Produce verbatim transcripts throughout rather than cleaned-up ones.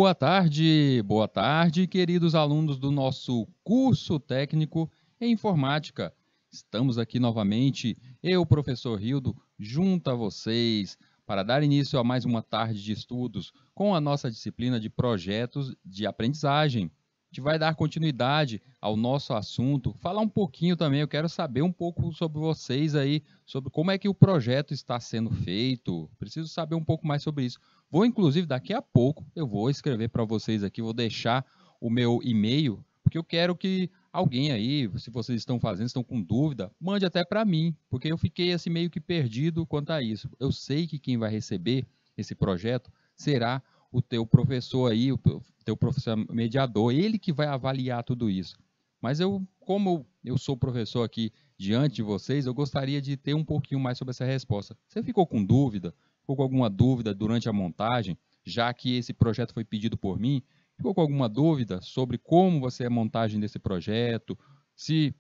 Boa tarde, boa tarde, queridos alunos do nosso curso técnico em informática. Estamos aqui novamente, eu, professor Rildo, junto a vocês, para dar início a mais uma tarde de estudos com a nossa disciplina de projetos de aprendizagem. A gente vai dar continuidade ao nosso assunto, falar um pouquinho também, eu quero saber um pouco sobre vocês aí, sobre como é que o projeto está sendo feito, preciso saber um pouco mais sobre isso. Vou, inclusive, daqui a pouco, eu vou escrever para vocês aqui, vou deixar o meu e-mail, porque eu quero que alguém aí, se vocês estão fazendo, estão com dúvida, mande até para mim, porque eu fiquei assim meio que perdido quanto a isso. Eu sei que quem vai receber esse projeto será o teu professor aí, o teu professor mediador, ele que vai avaliar tudo isso. Mas eu, como eu sou professor aqui diante de vocês, eu gostaria de ter um pouquinho mais sobre essa resposta. Você ficou com dúvida? Ficou com alguma dúvida durante a montagem, já que esse projeto foi pedido por mim? Ficou com alguma dúvida sobre como vai ser a montagem desse projeto? Se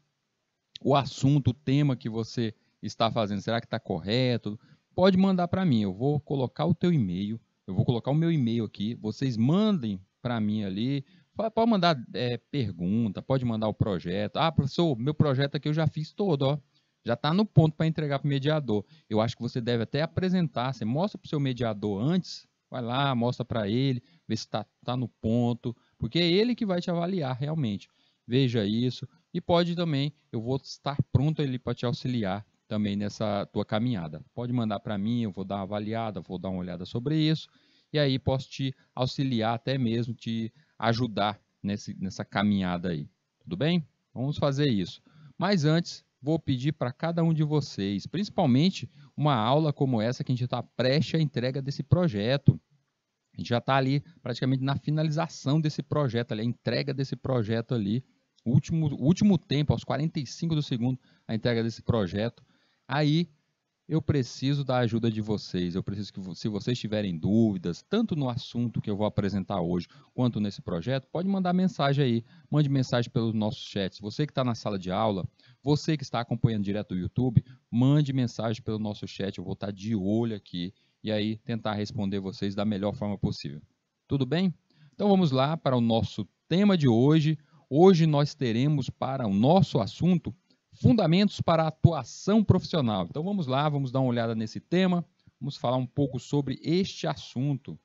o assunto, o tema que você está fazendo, será que está correto? Pode mandar para mim, eu vou colocar o teu e-mail, eu vou colocar o meu e-mail aqui, vocês mandem para mim ali, pode mandar é, pergunta, pode mandar o projeto. Ah, professor, meu projeto aqui eu já fiz todo, ó. Já está no ponto para entregar para o mediador. Eu acho que você deve até apresentar, você mostra para o seu mediador antes, vai lá, mostra para ele, vê se está tá no ponto, porque é ele que vai te avaliar realmente. Veja isso e pode também, eu vou estar pronto ali para te auxiliar também nessa tua caminhada. Pode mandar para mim, eu vou dar uma avaliada, vou dar uma olhada sobre isso, e aí posso te auxiliar até mesmo, te ajudar nesse, nessa caminhada aí. Tudo bem? Vamos fazer isso. Mas antes, vou pedir para cada um de vocês, principalmente uma aula como essa que a gente está prestes à entrega desse projeto. A gente já está ali praticamente na finalização desse projeto, ali, a entrega desse projeto ali, o último, o último tempo, aos quarenta e cinco do segundo, a entrega desse projeto. Aí eu preciso da ajuda de vocês, eu preciso que, se vocês tiverem dúvidas, tanto no assunto que eu vou apresentar hoje, quanto nesse projeto, pode mandar mensagem aí, mande mensagem pelos nossos chats. Você que está na sala de aula, você que está acompanhando direto do YouTube, mande mensagem pelo nosso chat, eu vou estar de olho aqui, e aí tentar responder vocês da melhor forma possível. Tudo bem? Então vamos lá para o nosso tema de hoje. Hoje nós teremos para o nosso assunto fundamentos para a atuação profissional. Então vamos lá, vamos dar uma olhada nesse tema, vamos falar um pouco sobre este assunto.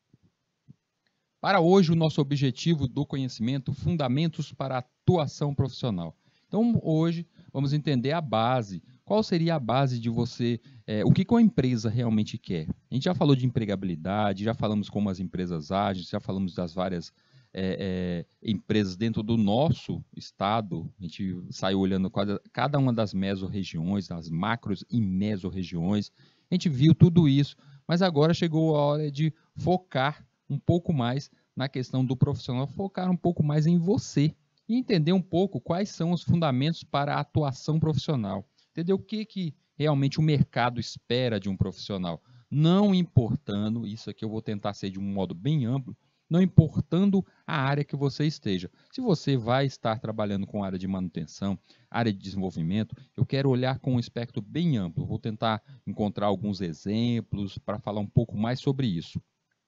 Para hoje, o nosso objetivo do conhecimento, fundamentos para a atuação profissional. Então hoje vamos entender a base. Qual seria a base de você, é, o que uma empresa realmente quer? A gente já falou de empregabilidade, já falamos como as empresas agem, já falamos das várias É, é, empresas dentro do nosso estado. A gente saiu olhando cada, cada uma das mesorregiões, as macros e mesorregiões, a gente viu tudo isso, mas agora chegou a hora de focar um pouco mais na questão do profissional, focar um pouco mais em você e entender um pouco quais são os fundamentos para a atuação profissional, entender o que, que realmente o mercado espera de um profissional, não importando, isso aqui eu vou tentar ser de um modo bem amplo, não importando a área que você esteja. Se você vai estar trabalhando com área de manutenção, área de desenvolvimento, eu quero olhar com um espectro bem amplo. Vou tentar encontrar alguns exemplos para falar um pouco mais sobre isso.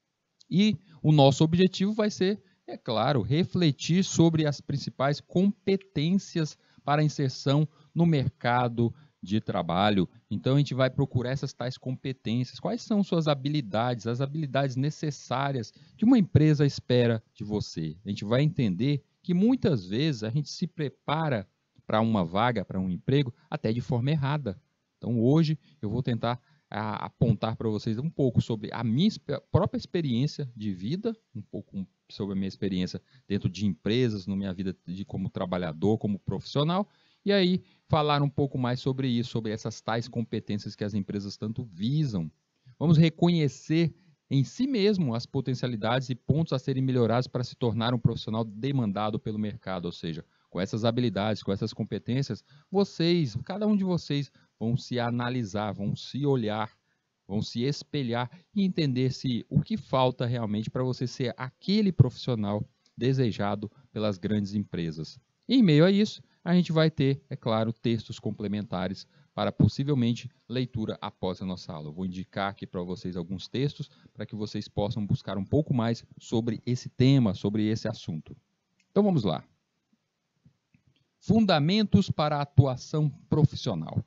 E o nosso objetivo vai ser, é claro, refletir sobre as principais competências para a inserção no mercado de trabalho. Então a gente vai procurar essas tais competências. Quais são suas habilidades, as habilidades necessárias que uma empresa espera de você? A gente vai entender que muitas vezes a gente se prepara para uma vaga, para um emprego, até de forma errada. Então hoje eu vou tentar a, apontar para vocês um pouco sobre a minha própria experiência de vida, um pouco sobre a minha experiência dentro de empresas, na minha vida de como trabalhador, como profissional, e aí falar um pouco mais sobre isso, sobre essas tais competências que as empresas tanto visam. Vamos reconhecer em si mesmo as potencialidades e pontos a serem melhorados para se tornar um profissional demandado pelo mercado, ou seja, com essas habilidades, com essas competências, vocês, cada um de vocês, vão se analisar, vão se olhar, vão se espelhar e entender se o que falta realmente para você ser aquele profissional desejado pelas grandes empresas. E em meio a isso, a gente vai ter, é claro, textos complementares para possivelmente leitura após a nossa aula. Eu vou indicar aqui para vocês alguns textos para que vocês possam buscar um pouco mais sobre esse tema, sobre esse assunto. Então vamos lá. Fundamentos para a atuação profissional.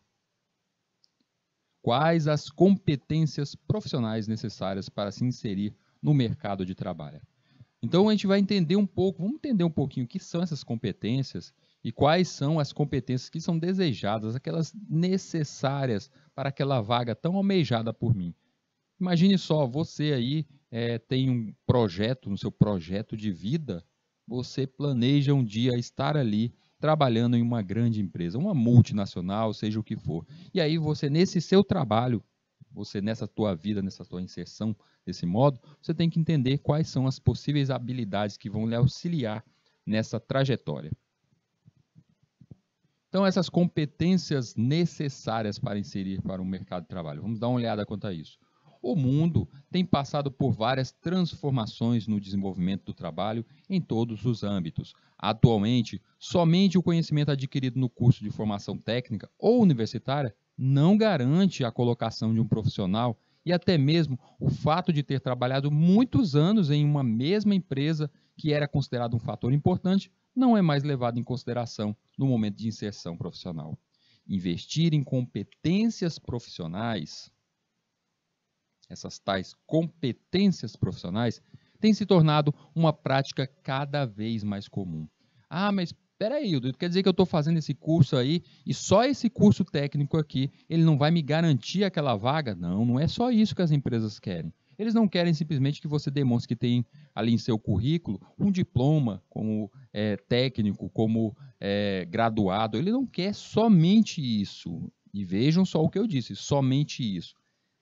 Quais as competências profissionais necessárias para se inserir no mercado de trabalho? Então a gente vai entender um pouco, vamos entender um pouquinho o que são essas competências e quais são as competências que são desejadas, aquelas necessárias para aquela vaga tão almejada por mim. Imagine só, você aí é, tem um projeto, no seu projeto de vida, você planeja um dia estar ali trabalhando em uma grande empresa, uma multinacional, seja o que for. E aí você, nesse seu trabalho, você nessa tua vida, nessa tua inserção desse modo, você tem que entender quais são as possíveis habilidades que vão lhe auxiliar nessa trajetória. Então, essas competências necessárias para inserir para o mercado de trabalho. Vamos dar uma olhada quanto a isso. O mundo tem passado por várias transformações no desenvolvimento do trabalho em todos os âmbitos. Atualmente, somente o conhecimento adquirido no curso de formação técnica ou universitária não garante a colocação de um profissional e até mesmo o fato de ter trabalhado muitos anos em uma mesma empresa que era considerado um fator importante não é mais levado em consideração no momento de inserção profissional. Investir em competências profissionais, essas tais competências profissionais, tem se tornado uma prática cada vez mais comum. Ah, mas espera aí, quer dizer que eu estou fazendo esse curso aí e só esse curso técnico aqui, ele não vai me garantir aquela vaga? Não, não é só isso que as empresas querem. Eles não querem simplesmente que você demonstre que tem ali em seu currículo um diploma como é, técnico, como é, graduado. Ele não quer somente isso. E vejam só o que eu disse, somente isso.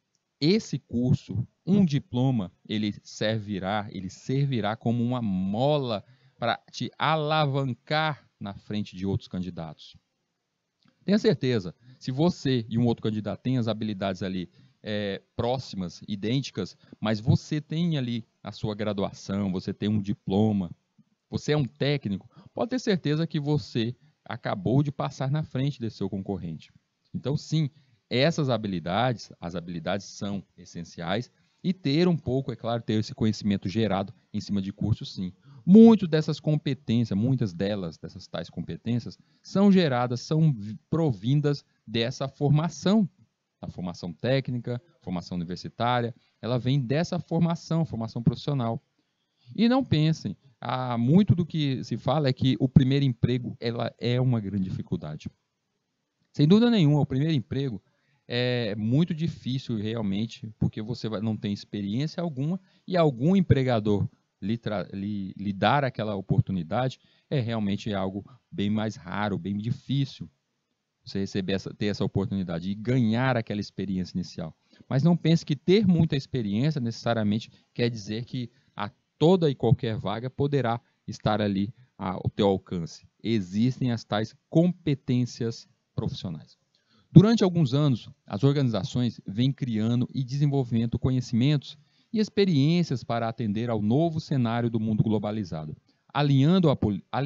Esse curso, um diploma, ele servirá, ele servirá como uma mola para te alavancar na frente de outros candidatos. Tenha certeza, se você e um outro candidato têm as habilidades ali é, próximas, idênticas, mas você tem ali a sua graduação, você tem um diploma, você é um técnico, pode ter certeza que você acabou de passar na frente desse seu concorrente. Então, sim, essas habilidades, as habilidades são essenciais e ter um pouco, é claro, ter esse conhecimento gerado em cima de cursos, sim. Muitas dessas competências, muitas delas, dessas tais competências, são geradas, são provindas dessa formação. A formação técnica, formação universitária, ela vem dessa formação, formação profissional. E não pensem, há muito do que se fala é que o primeiro emprego ela é uma grande dificuldade. Sem dúvida nenhuma, o primeiro emprego é muito difícil realmente, porque você não tem experiência alguma e algum empregador lhe, lhe, lhe dar aquela oportunidade é realmente algo bem mais raro, bem difícil. Você receber essa, ter essa oportunidade e ganhar aquela experiência inicial. Mas não pense que ter muita experiência necessariamente quer dizer que a toda e qualquer vaga poderá estar ali ao teu alcance. Existem as tais competências profissionais. Durante alguns anos, as organizações vêm criando e desenvolvendo conhecimentos e experiências para atender ao novo cenário do mundo globalizado, alinhando a,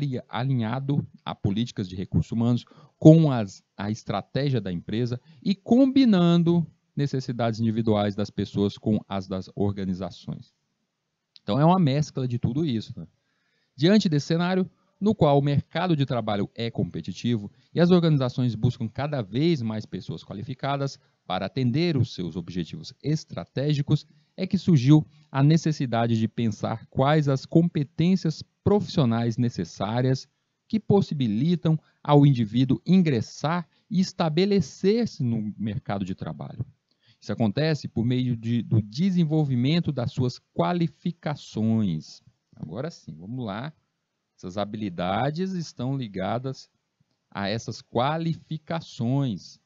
alinhado a políticas de recursos humanos com as, a estratégia da empresa e combinando necessidades individuais das pessoas com as das organizações. Então, é uma mescla de tudo isso. Né? Diante desse cenário, no qual o mercado de trabalho é competitivo e as organizações buscam cada vez mais pessoas qualificadas para atender os seus objetivos estratégicos, é que surgiu a necessidade de pensar quais as competências profissionais necessárias que possibilitam ao indivíduo ingressar e estabelecer-se no mercado de trabalho. Isso acontece por meio de, do desenvolvimento das suas qualificações. Agora sim, vamos lá. Essas habilidades estão ligadas a essas qualificações,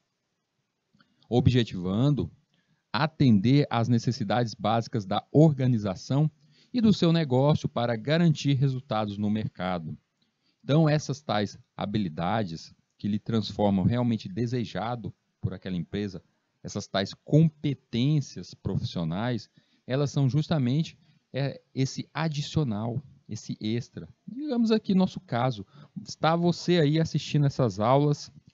objetivando atender às necessidades básicas da organização e do seu negócio para garantir resultados no mercado. Então, essas tais habilidades que lhe transformam realmente desejado por aquela empresa, essas tais competências profissionais, elas são justamente é, esse adicional, esse extra. Digamos aqui nosso caso, está você aí assistindo essas aulas,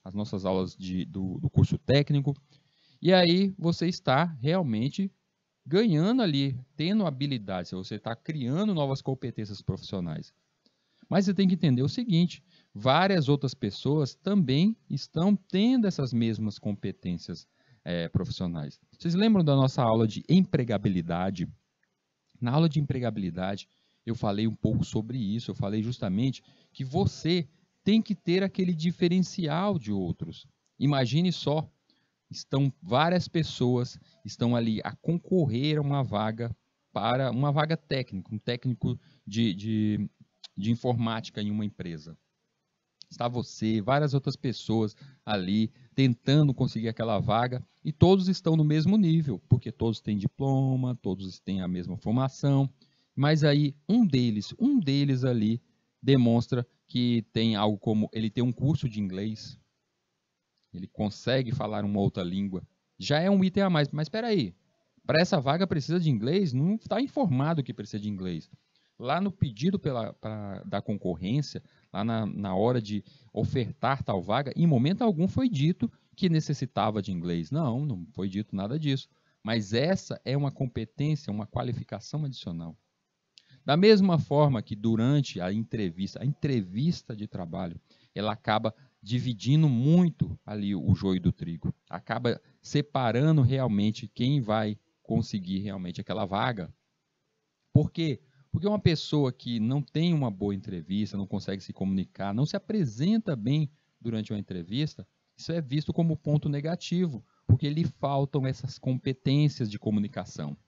as nossas aulas de, do, do curso técnico. E aí você está realmente ganhando ali, tendo habilidades, você está criando novas competências profissionais. Mas você tem que entender o seguinte, várias outras pessoas também estão tendo essas mesmas competências é, profissionais. Vocês lembram da nossa aula de empregabilidade? Na aula de empregabilidade, eu falei um pouco sobre isso, eu falei justamente que você tem que ter aquele diferencial de outros. Imagine só, estão várias pessoas, estão ali a concorrer a uma vaga para uma vaga técnica, um técnico de, de, de informática em uma empresa. Está você, várias outras pessoas ali tentando conseguir aquela vaga e todos estão no mesmo nível, porque todos têm diploma, todos têm a mesma formação, mas aí um deles, um deles ali demonstra que tem algo como, ele tem um curso de inglês, ele consegue falar uma outra língua, já é um item a mais, mas espera aí, para essa vaga precisa de inglês? Não está informado que precisa de inglês. Lá no pedido pela, pra, da concorrência, lá na, na hora de ofertar tal vaga, em momento algum foi dito que necessitava de inglês. Não, não foi dito nada disso. Mas essa é uma competência, uma qualificação adicional. Da mesma forma que durante a entrevista, a entrevista de trabalho, ela acaba dividindo muito ali o joio do trigo. Acaba separando realmente quem vai conseguir realmente aquela vaga. Por quê? Porque uma pessoa que não tem uma boa entrevista, não consegue se comunicar, não se apresenta bem durante uma entrevista, isso é visto como ponto negativo, porque lhe faltam essas competências de comunicação.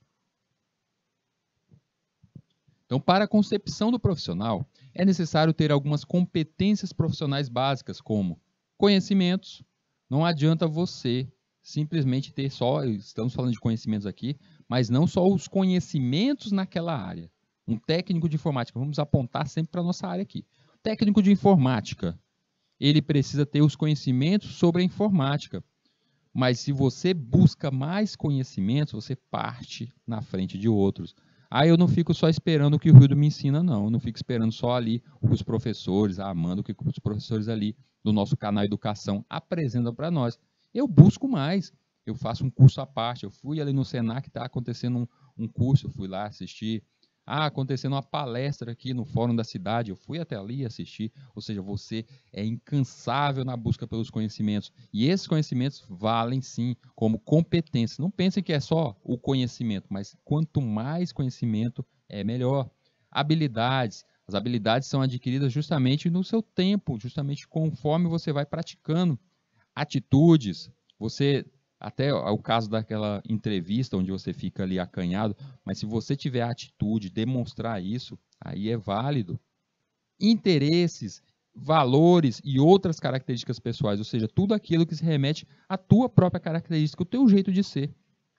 Então, para a concepção do profissional, é necessário ter algumas competências profissionais básicas, como conhecimentos. Não adianta você simplesmente ter só, estamos falando de conhecimentos aqui, mas não só os conhecimentos naquela área. Um técnico de informática, vamos apontar sempre para a nossa área aqui. O técnico de informática, ele precisa ter os conhecimentos sobre a informática. Mas se você busca mais conhecimentos, você parte na frente de outros. Aí eu não fico só esperando o que o Rildo me ensina, não. Eu não fico esperando só ali o que os professores, a Amanda, o que os professores ali do nosso canal Educação apresentam para nós. Eu busco mais. Eu faço um curso à parte. Eu fui ali no Senac, está acontecendo um, um curso, eu fui lá assistir. Ah, acontecendo uma palestra aqui no Fórum da Cidade, eu fui até ali assistir, ou seja, você é incansável na busca pelos conhecimentos, e esses conhecimentos valem sim como competência. Não pensem que é só o conhecimento, mas quanto mais conhecimento, é melhor. Habilidades, as habilidades são adquiridas justamente no seu tempo, justamente conforme você vai praticando. Atitudes, você... Até o caso daquela entrevista onde você fica ali acanhado, mas se você tiver atitude, demonstrar isso, aí é válido. Interesses, valores e outras características pessoais, ou seja, tudo aquilo que se remete à tua própria característica, o teu jeito de ser.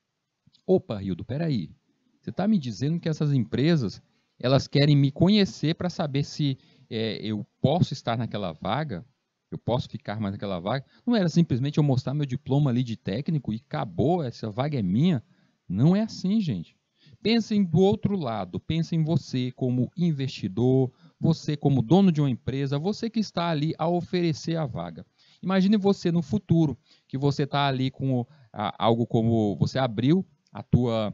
Opa, Rildo, peraí. Você está me dizendo que essas empresas, elas querem me conhecer para saber se é, eu posso estar naquela vaga? Eu posso ficar mais naquela vaga? Não era simplesmente eu mostrar meu diploma ali de técnico e acabou, essa vaga é minha? Não é assim, gente. Pensem do outro lado, pensem em você como investidor, você como dono de uma empresa, você que está ali a oferecer a vaga. Imagine você no futuro, que você está ali com a, algo como, você abriu a tua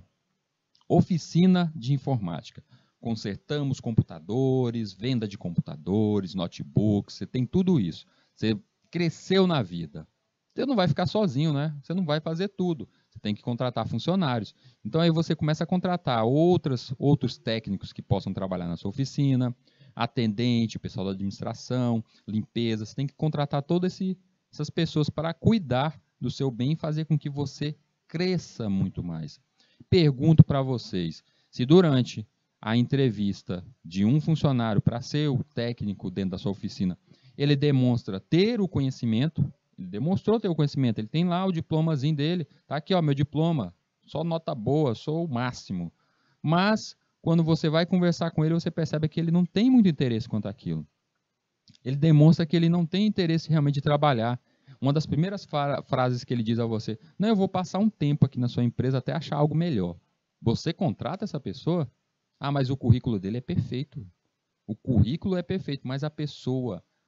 oficina de informática. Consertamos computadores, venda de computadores, notebooks, você tem tudo isso. Você cresceu na vida. Você não vai ficar sozinho, né? Você não vai fazer tudo. Você tem que contratar funcionários. Então aí você começa a contratar outras, outros técnicos que possam trabalhar na sua oficina, atendente, pessoal da administração, limpeza. Você tem que contratar todas essas pessoas para cuidar do seu bem e fazer com que você cresça muito mais. Pergunto para vocês, se durante a entrevista de um funcionário para ser o técnico dentro da sua oficina, ele demonstra ter o conhecimento, ele demonstrou ter o conhecimento, ele tem lá o diplomazinho dele, tá aqui, ó, meu diploma, só nota boa, sou o máximo. Mas, quando você vai conversar com ele, você percebe que ele não tem muito interesse quanto àquilo. Ele demonstra que ele não tem interesse realmente de trabalhar. Uma das primeiras fra- frases que ele diz a você, não, eu vou passar um tempo aqui na sua empresa até achar algo melhor. Você contrata essa pessoa? Ah, mas o currículo dele é perfeito. O currículo é perfeito, mas a pessoa,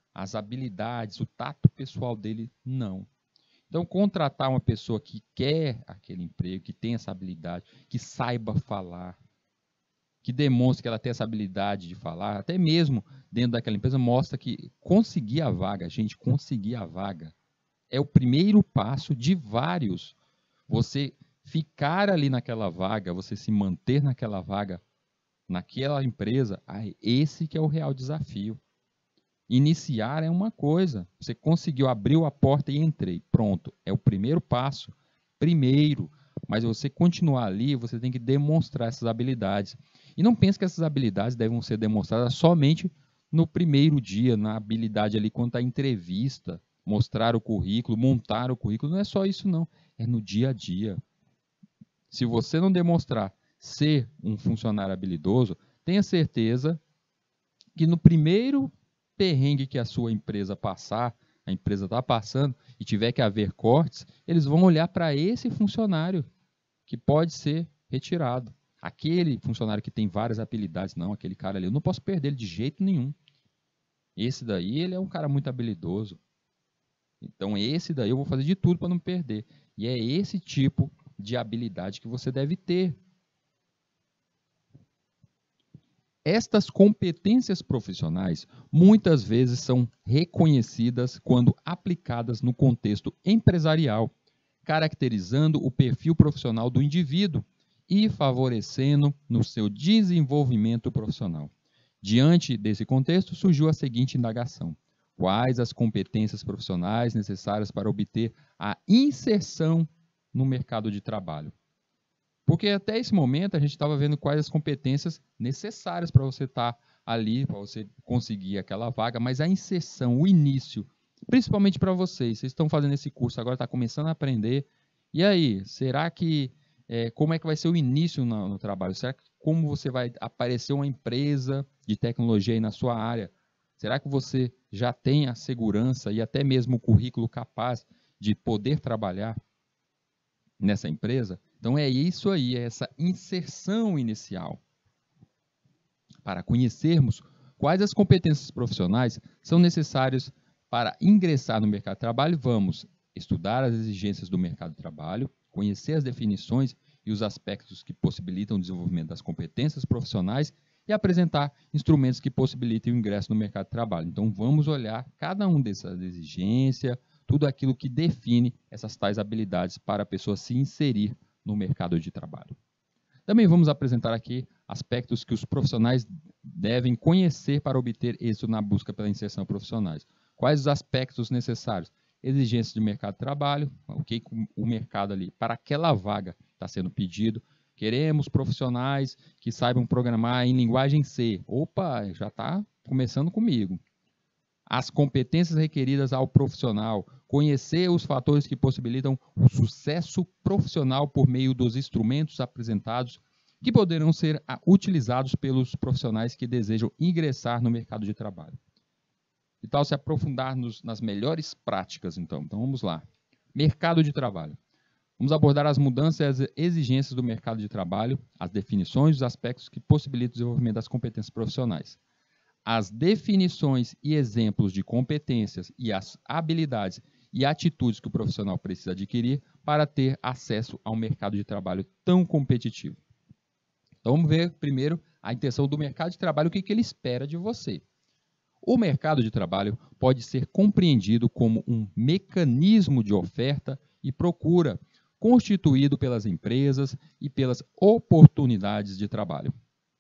as habilidades, o tato pessoal dele, não. Então, contratar uma pessoa que quer aquele emprego, que tem essa habilidade, que saiba falar, que demonstre que ela tem essa habilidade de falar, até mesmo dentro daquela empresa, mostra que conseguir a vaga, gente, conseguir a vaga, é o primeiro passo de vários. Você ficar ali naquela vaga, você se manter naquela vaga, naquela empresa, esse que é o real desafio. Iniciar é uma coisa, você conseguiu, abriu a porta e entrei, pronto, é o primeiro passo, primeiro, mas você continuar ali, você tem que demonstrar essas habilidades. E não pense que essas habilidades devem ser demonstradas somente no primeiro dia, na habilidade ali quanto à entrevista, mostrar o currículo, montar o currículo, não é só isso não, é no dia a dia. Se você não demonstrar ser um funcionário habilidoso, tenha certeza que no primeiro perrengue que a sua empresa passar, a empresa está passando, e tiver que haver cortes, eles vão olhar para esse funcionário que pode ser retirado. Aquele funcionário que tem várias habilidades, não, aquele cara ali, eu não posso perder ele de jeito nenhum. Esse daí, ele é um cara muito habilidoso. Então, esse daí eu vou fazer de tudo para não perder. E é esse tipo de habilidade que você deve ter. Estas competências profissionais muitas vezes são reconhecidas quando aplicadas no contexto empresarial, caracterizando o perfil profissional do indivíduo e favorecendo no seu desenvolvimento profissional. Diante desse contexto, surgiu a seguinte indagação: quais as competências profissionais necessárias para obter a inserção no mercado de trabalho? Porque até esse momento a gente estava vendo quais as competências necessárias para você estar tá ali, para você conseguir aquela vaga, mas a inserção, o início, principalmente para vocês, vocês estão fazendo esse curso agora, está começando a aprender, e aí, será que, é, como é que vai ser o início no, no trabalho? Será que como você vai aparecer uma empresa de tecnologia aí na sua área? Será que você já tem a segurança e até mesmo o currículo capaz de poder trabalhar nessa empresa? Então é isso aí, é essa inserção inicial. Para conhecermos quais as competências profissionais são necessárias para ingressar no mercado de trabalho, vamos estudar as exigências do mercado de trabalho, conhecer as definições e os aspectos que possibilitam o desenvolvimento das competências profissionais e apresentar instrumentos que possibilitem o ingresso no mercado de trabalho. Então vamos olhar cada uma dessas exigências, tudo aquilo que define essas tais habilidades para a pessoa se inserir no mercado de trabalho. Também vamos apresentar aqui aspectos que os profissionais devem conhecer para obter êxito na busca pela inserção profissional. Quais os aspectos necessários? Exigências de mercado de trabalho, o que o mercado ali, para aquela vaga está sendo pedido. Queremos profissionais que saibam programar em linguagem C. Opa, já está começando comigo. As competências requeridas ao profissional, conhecer os fatores que possibilitam o sucesso profissional por meio dos instrumentos apresentados que poderão ser utilizados pelos profissionais que desejam ingressar no mercado de trabalho. Que tal se aprofundar nos, nas melhores práticas, então? Então vamos lá. Mercado de trabalho. Vamos abordar as mudanças e as exigências do mercado de trabalho, as definições e os aspectos que possibilitam o desenvolvimento das competências profissionais. As definições e exemplos de competências e as habilidades e atitudes que o profissional precisa adquirir para ter acesso ao mercado de trabalho tão competitivo. Então vamos ver primeiro a intenção do mercado de trabalho, o que, que ele espera de você. O mercado de trabalho pode ser compreendido como um mecanismo de oferta e procura constituído pelas empresas e pelas oportunidades de trabalho.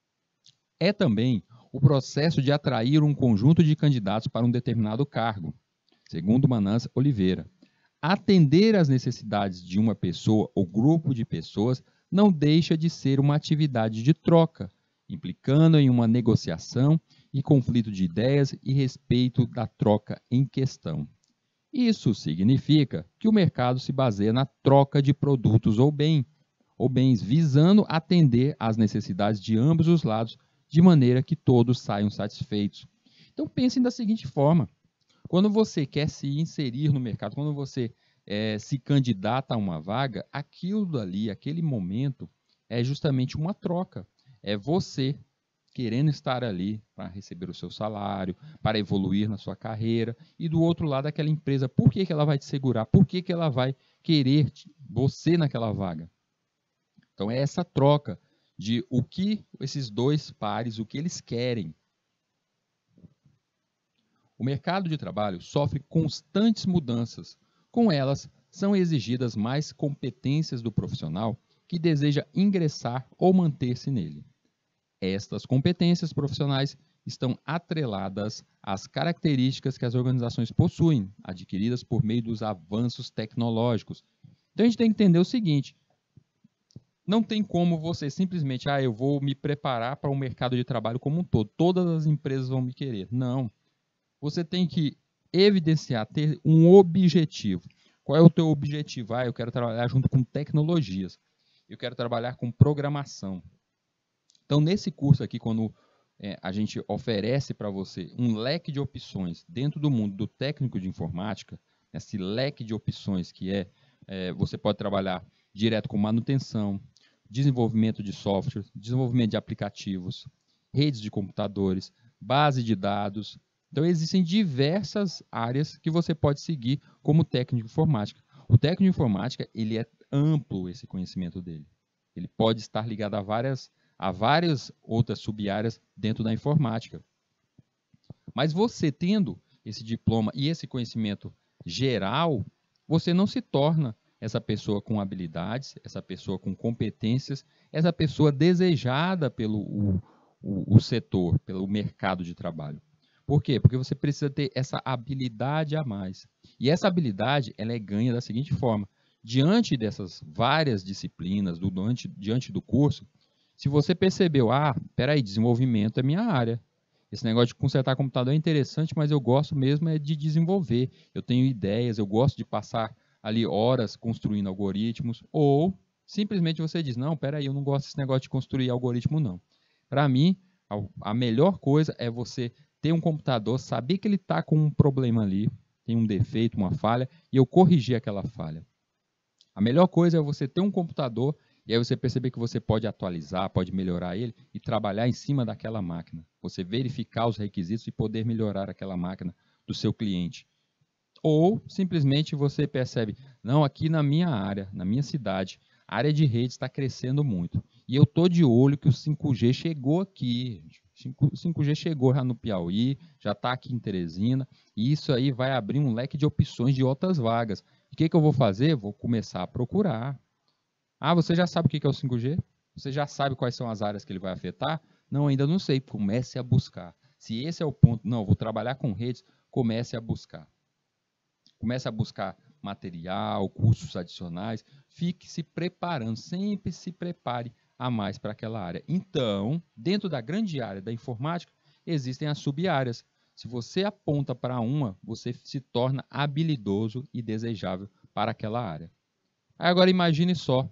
É também o processo de atrair um conjunto de candidatos para um determinado cargo, segundo Manans Oliveira. Atender às necessidades de uma pessoa ou grupo de pessoas não deixa de ser uma atividade de troca, implicando em uma negociação e conflito de ideias e respeito da troca em questão. Isso significa que o mercado se baseia na troca de produtos ou, bem, ou bens, visando atender às necessidades de ambos os lados, de maneira que todos saiam satisfeitos. Então pensem da seguinte forma: quando você quer se inserir no mercado, quando você é, se candidata a uma vaga, aquilo ali, aquele momento, é justamente uma troca. É você querendo estar ali para receber o seu salário, para evoluir na sua carreira, e do outro lado aquela empresa, por que que ela vai te segurar? Por que que ela vai querer você naquela vaga? Então é essa troca de o que esses dois pares, o que eles querem. O mercado de trabalho sofre constantes mudanças. Com elas, são exigidas mais competências do profissional que deseja ingressar ou manter-se nele. Estas competências profissionais estão atreladas às características que as organizações possuem, adquiridas por meio dos avanços tecnológicos. Então a gente tem que entender o seguinte: não tem como você simplesmente, ah, eu vou me preparar para o mercado de trabalho como um todo, todas as empresas vão me querer. Não. Você tem que evidenciar, ter um objetivo. Qual é o teu objetivo? Ah, eu quero trabalhar junto com tecnologias. Eu quero trabalhar com programação. Então, nesse curso aqui, quando é, a gente oferece para você um leque de opções dentro do mundo do técnico de informática, esse leque de opções que é, é você pode trabalhar direto com manutenção, desenvolvimento de software, desenvolvimento de aplicativos, redes de computadores, base de dados. Então, existem diversas áreas que você pode seguir como técnico de informática. O técnico de informática, ele é amplo, esse conhecimento dele. Ele pode estar ligado a várias, a várias outras sub-áreas dentro da informática. Mas você tendo esse diploma e esse conhecimento geral, você não se torna essa pessoa com habilidades, essa pessoa com competências, essa pessoa desejada pelo o, o, o setor, pelo mercado de trabalho. Por quê? Porque você precisa ter essa habilidade a mais. E essa habilidade, ela é ganha da seguinte forma: diante dessas várias disciplinas, do, diante, diante do curso, se você percebeu, ah, peraí, desenvolvimento é minha área. Esse negócio de consertar computador é interessante, mas eu gosto mesmo é de desenvolver. Eu tenho ideias, eu gosto de passar ali horas construindo algoritmos. Ou simplesmente você diz, não, peraí, eu não gosto desse negócio de construir algoritmo, não. Para mim, a melhor coisa é você ter um computador, saber que ele está com um problema ali, tem um defeito, uma falha, e eu corrigir aquela falha. A melhor coisa é você ter um computador e aí você perceber que você pode atualizar, pode melhorar ele e trabalhar em cima daquela máquina. Você verificar os requisitos e poder melhorar aquela máquina do seu cliente. Ou simplesmente você percebe, não, aqui na minha área, na minha cidade, a área de rede está crescendo muito. E eu estou de olho que o cinco G chegou aqui. O cinco G chegou já no Piauí, já está aqui em Teresina, e isso aí vai abrir um leque de opções de outras vagas. O que, que eu vou fazer? Vou começar a procurar. Ah, você já sabe o que é o cinco G? Você já sabe quais são as áreas que ele vai afetar? Não, ainda não sei. Comece a buscar. Se esse é o ponto, não, vou trabalhar com redes, comece a buscar. Comece a buscar material, cursos adicionais, fique se preparando, sempre se prepare a mais para aquela área. Então, dentro da grande área da informática, existem as sub-áreas. Se você aponta para uma, você se torna habilidoso e desejável para aquela área. Agora imagine só,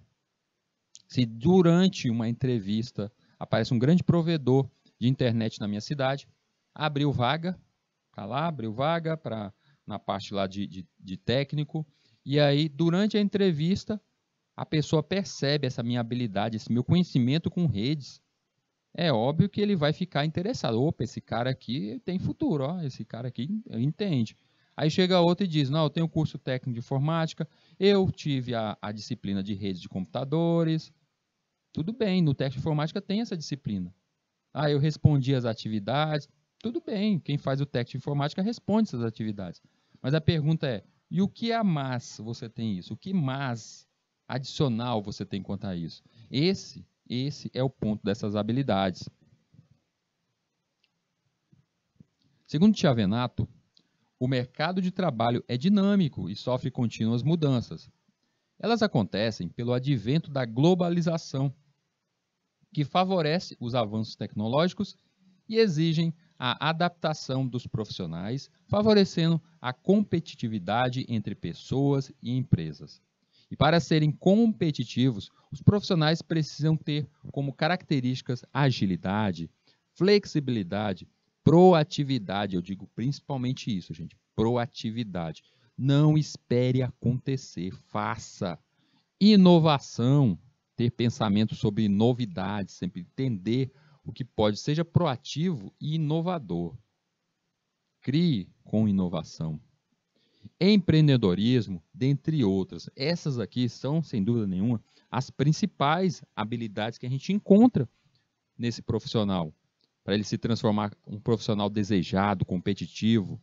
se durante uma entrevista aparece um grande provedor de internet na minha cidade, abriu vaga, tá lá, abriu vaga para na parte lá de, de, de técnico, e aí durante a entrevista a pessoa percebe essa minha habilidade, esse meu conhecimento com redes, é óbvio que ele vai ficar interessado. Opa, esse cara aqui tem futuro, ó, esse cara aqui entende. Aí chega outro e diz, não, eu tenho curso técnico de informática, eu tive a, a disciplina de redes de computadores. Tudo bem, no técnico de informática tem essa disciplina. Ah, eu respondi as atividades. Tudo bem, quem faz o técnico de informática responde essas atividades. Mas a pergunta é, e o que a mais você tem isso? O que mais adicional você tem quanto a isso? Esse, esse é o ponto dessas habilidades. Segundo Chiavenato, o mercado de trabalho é dinâmico e sofre contínuas mudanças. Elas acontecem pelo advento da globalização, que favorece os avanços tecnológicos e exigem a adaptação dos profissionais, favorecendo a competitividade entre pessoas e empresas. E para serem competitivos, os profissionais precisam ter como características agilidade, flexibilidade, proatividade. Eu digo principalmente isso, gente, proatividade. Não espere acontecer, faça. Inovação, ter pensamento sobre novidades, sempre entender o que pode, seja proativo e inovador. Crie com inovação. Empreendedorismo, dentre outras. Essas aqui são, sem dúvida nenhuma, as principais habilidades que a gente encontra nesse profissional, para ele se transformar em um profissional desejado, competitivo.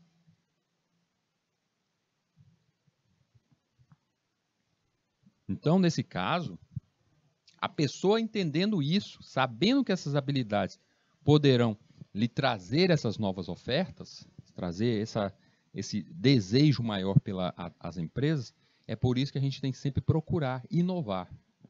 Então, nesse caso, a pessoa entendendo isso, sabendo que essas habilidades poderão lhe trazer essas novas ofertas, trazer essa, esse desejo maior pelas empresas, é por isso que a gente tem que sempre procurar inovar.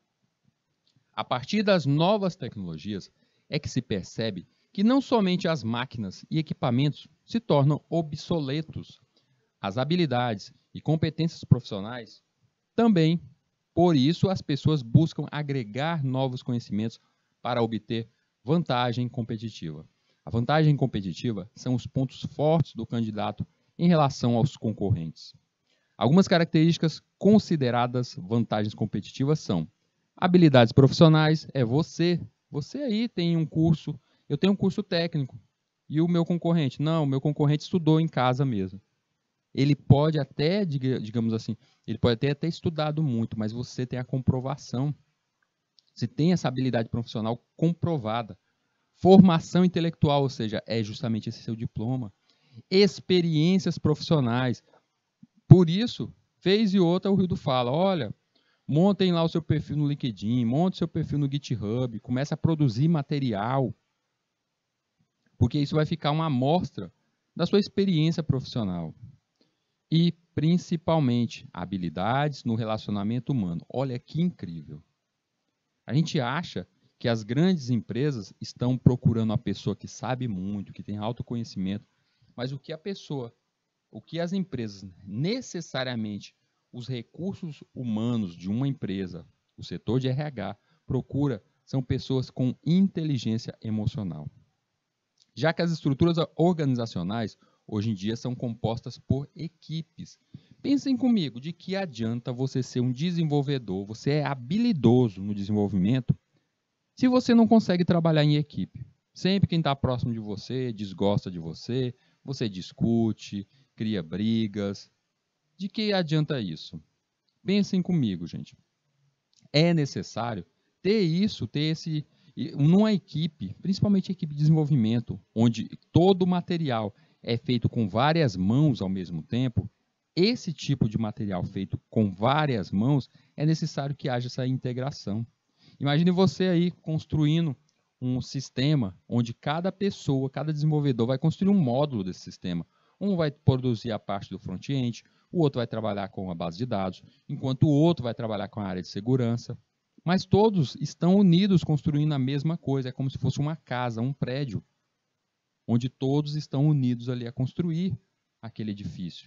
A partir das novas tecnologias é que se percebe que não somente as máquinas e equipamentos se tornam obsoletos, as habilidades e competências profissionais também. Por isso, as pessoas buscam agregar novos conhecimentos para obter vantagem competitiva. A vantagem competitiva são os pontos fortes do candidato em relação aos concorrentes. Algumas características consideradas vantagens competitivas são: habilidades profissionais, é você. Você aí tem um curso, eu tenho um curso técnico, e o meu concorrente? Não, o meu concorrente estudou em casa mesmo. Ele pode até, digamos assim, ele pode até ter estudado muito, mas você tem a comprovação. Você tem essa habilidade profissional comprovada. Formação intelectual, ou seja, é justamente esse seu diploma. Experiências profissionais. Por isso, vez e outra o Rildo fala, olha, montem lá o seu perfil no LinkedIn, monte seu perfil no GitHub, comece a produzir material, porque isso vai ficar uma amostra da sua experiência profissional. E, principalmente, habilidades no relacionamento humano. Olha que incrível. A gente acha que as grandes empresas estão procurando a pessoa que sabe muito, que tem autoconhecimento, mas o que a pessoa, o que as empresas necessariamente, os recursos humanos de uma empresa, o setor de R H, procura são pessoas com inteligência emocional. Já que as estruturas organizacionais hoje em dia são compostas por equipes. Pensem comigo, de que adianta você ser um desenvolvedor, você é habilidoso no desenvolvimento, se você não consegue trabalhar em equipe? Sempre quem está próximo de você desgosta de você, você discute, cria brigas. De que adianta isso? Pensem comigo, gente. É necessário ter isso, ter esse, numa equipe, principalmente equipe de desenvolvimento, onde todo o material é feito com várias mãos ao mesmo tempo. Esse tipo de material feito com várias mãos, é necessário que haja essa integração. Imagine você aí construindo um sistema onde cada pessoa, cada desenvolvedor vai construir um módulo desse sistema. Um vai produzir a parte do front-end, o outro vai trabalhar com a base de dados, enquanto o outro vai trabalhar com a área de segurança. Mas todos estão unidos construindo a mesma coisa, é como se fosse uma casa, um prédio, onde todos estão unidos ali a construir aquele edifício.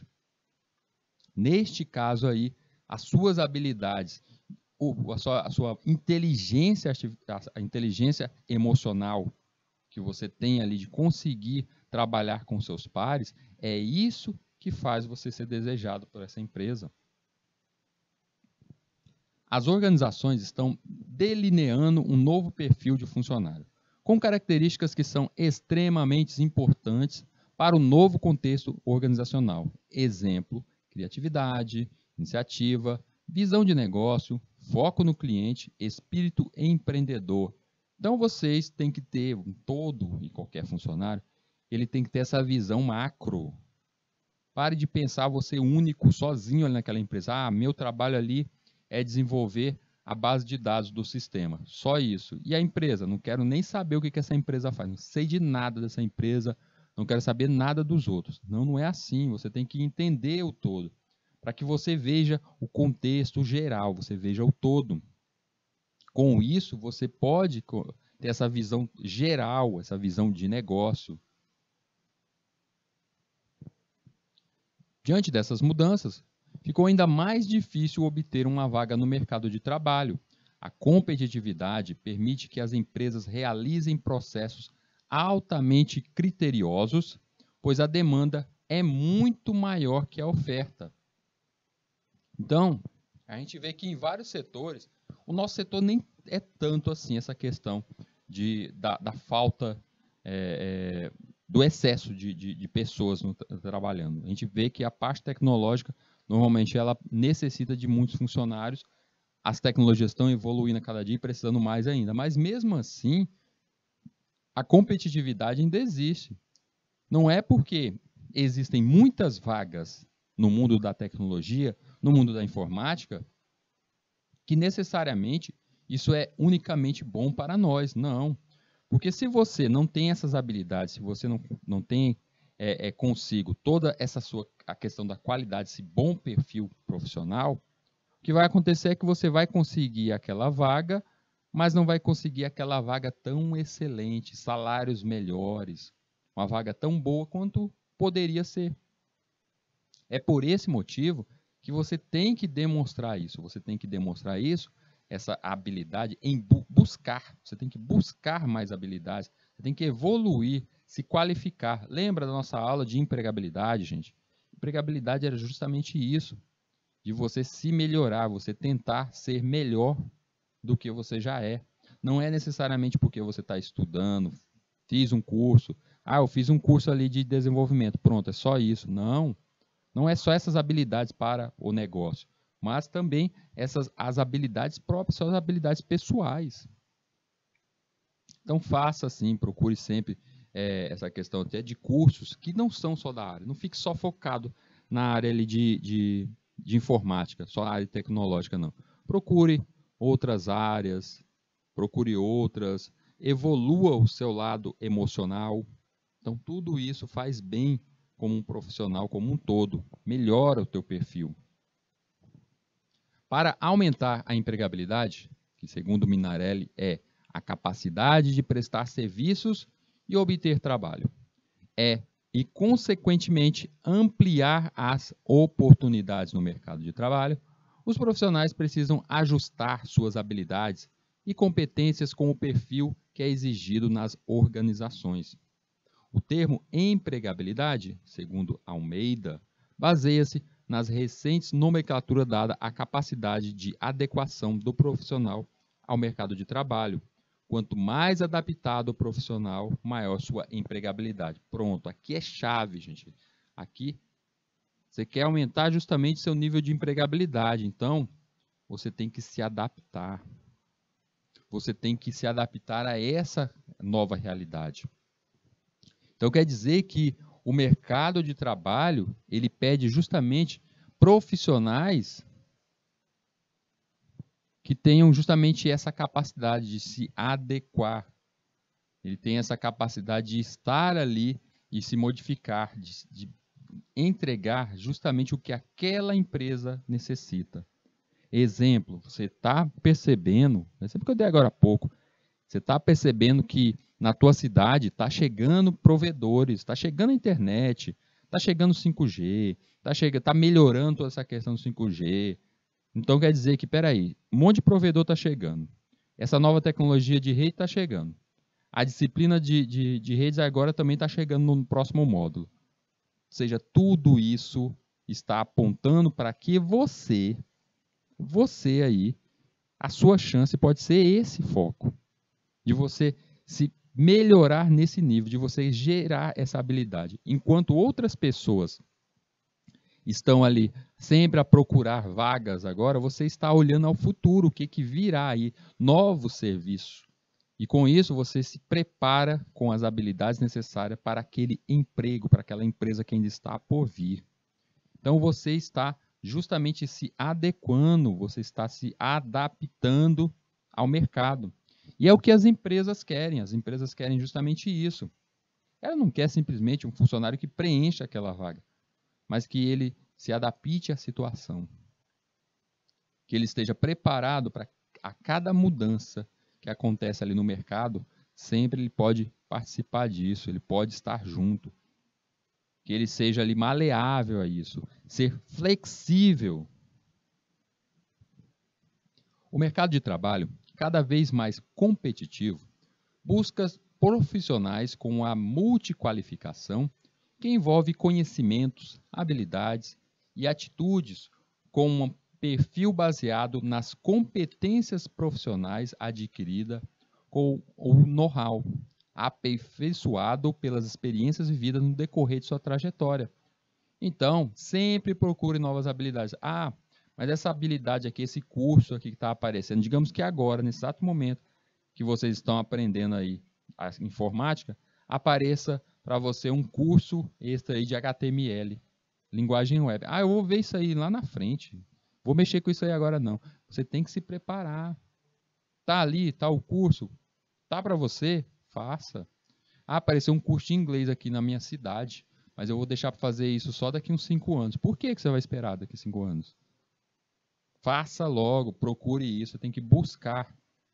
Neste caso aí, as suas habilidades, a sua, a sua inteligência, a inteligência emocional que você tem ali de conseguir trabalhar com seus pares, é isso que faz você ser desejado por essa empresa. As organizações estão delineando um novo perfil de funcionário, com características que são extremamente importantes para o novo contexto organizacional. Exemplo, criatividade, iniciativa, visão de negócio, foco no cliente, espírito empreendedor. Então, vocês têm que ter, um todo e qualquer funcionário, ele tem que ter essa visão macro. Pare de pensar você único, sozinho ali naquela empresa. Ah, meu trabalho ali é desenvolver a base de dados do sistema. Só isso. E a empresa? Não quero nem saber o que, que essa empresa faz. Não sei de nada dessa empresa. Não quero saber nada dos outros. Não, não é assim. Você tem que entender o todo. Para que você veja o contexto geral. Você veja o todo. Com isso, você pode ter essa visão geral, essa visão de negócio. Diante dessas mudanças, ficou ainda mais difícil obter uma vaga no mercado de trabalho. A competitividade permite que as empresas realizem processos altamente criteriosos, pois a demanda é muito maior que a oferta. Então, a gente vê que em vários setores, o nosso setor nem é tanto assim essa questão de, da, da falta, é, é, do excesso de, de, de pessoas no, trabalhando. A gente vê que a parte tecnológica, normalmente, ela necessita de muitos funcionários. As tecnologias estão evoluindo a cada dia e precisando mais ainda. Mas, mesmo assim, a competitividade ainda existe. Não é porque existem muitas vagas no mundo da tecnologia, no mundo da informática, que necessariamente isso é unicamente bom para nós. Não. Porque se você não tem essas habilidades, se você não, não tem é, é, consigo toda essa sua a questão da qualidade, esse bom perfil profissional, o que vai acontecer é que você vai conseguir aquela vaga, mas não vai conseguir aquela vaga tão excelente, salários melhores, uma vaga tão boa quanto poderia ser. É por esse motivo que você tem que demonstrar isso. Você tem que demonstrar isso, essa habilidade em bu buscar. Você tem que buscar mais habilidades. Você tem que evoluir, se qualificar. Lembra da nossa aula de empregabilidade, gente? Empregabilidade era justamente isso, de você se melhorar, você tentar ser melhor do que você já é. Não é necessariamente porque você está estudando, fiz um curso, ah, eu fiz um curso ali de desenvolvimento, pronto, é só isso. Não. Não é só essas habilidades para o negócio, mas também essas, as habilidades próprias, são as habilidades pessoais. Então faça assim, procure sempre é, essa questão até de cursos que não são só da área. Não fique só focado na área ali de, de, de informática, só na área tecnológica, não. Procure outras áreas, procure outras, evolua o seu lado emocional. Então tudo isso faz bem como um profissional como um todo, melhora o teu perfil. Para aumentar a empregabilidade, que segundo Minarelli é a capacidade de prestar serviços e obter trabalho, é e consequentemente ampliar as oportunidades no mercado de trabalho, os profissionais precisam ajustar suas habilidades e competências com o perfil que é exigido nas organizações. O termo empregabilidade, segundo Almeida, baseia-se nas recentes nomenclatura dada à capacidade de adequação do profissional ao mercado de trabalho. Quanto mais adaptado o profissional, maior sua empregabilidade. Pronto, aqui é chave, gente. Aqui você quer aumentar justamente seu nível de empregabilidade, então você tem que se adaptar. Você tem que se adaptar a essa nova realidade. Então, quer dizer que o mercado de trabalho, ele pede justamente profissionais que tenham justamente essa capacidade de se adequar. Ele tem essa capacidade de estar ali e se modificar, de, de entregar justamente o que aquela empresa necessita. Exemplo, você está percebendo, exemplo que eu dei agora há pouco, você está percebendo que na tua cidade está chegando provedores, está chegando a internet, está chegando cinco G, está chegando, tá melhorando toda essa questão do cinco G. Então quer dizer que, peraí, um monte de provedor está chegando. Essa nova tecnologia de rede está chegando. A disciplina de, de, de redes agora também está chegando no próximo módulo. Ou seja, tudo isso está apontando para que você, você aí, a sua chance pode ser esse foco. De você se melhorar nesse nível, de você gerar essa habilidade. Enquanto outras pessoas estão ali sempre a procurar vagas agora, você está olhando ao futuro, o que, que virá aí, novos serviços. E com isso você se prepara com as habilidades necessárias para aquele emprego, para aquela empresa que ainda está por vir. Então você está justamente se adequando, você está se adaptando ao mercado. E é o que as empresas querem, as empresas querem justamente isso. Ela não quer simplesmente um funcionário que preencha aquela vaga, mas que ele se adapte à situação. Que ele esteja preparado para a cada mudança que acontece ali no mercado, sempre ele pode participar disso, ele pode estar junto. Que ele seja ali maleável a isso, ser flexível. O mercado de trabalho, cada vez mais competitivo, busca profissionais com a multiqualificação que envolve conhecimentos, habilidades e atitudes com um perfil baseado nas competências profissionais adquiridas com o know-how, aperfeiçoado pelas experiências vividas no decorrer de sua trajetória. Então, sempre procure novas habilidades. Ah, mas essa habilidade aqui, esse curso aqui que está aparecendo, digamos que agora, nesse exato momento que vocês estão aprendendo aí a informática, apareça para você um curso extra aí de H T M L, linguagem web. Ah, eu vou ver isso aí lá na frente. Vou mexer com isso aí agora não. Você tem que se preparar. Tá ali, tá o curso. Tá para você? Faça. Ah, apareceu um curso de inglês aqui na minha cidade, mas eu vou deixar para fazer isso só daqui uns cinco anos. Por que que você vai esperar daqui cinco anos? Faça logo, procure isso, tem que buscar.